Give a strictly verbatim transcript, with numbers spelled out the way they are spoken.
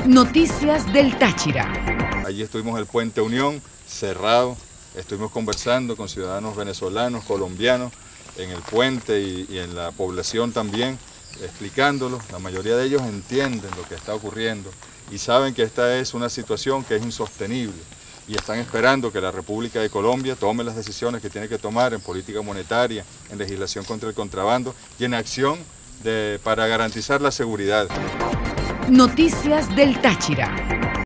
Noticias del Táchira. Allí estuvimos en el Puente Unión, cerrado, estuvimos conversando con ciudadanos venezolanos, colombianos, en el puente y, y en la población también, explicándolo. La mayoría de ellos entienden lo que está ocurriendo y saben que esta es una situación que es insostenible y están esperando que la República de Colombia tome las decisiones que tiene que tomar en política monetaria, en legislación contra el contrabando y en acción de, para garantizar la seguridad. Noticias del Táchira.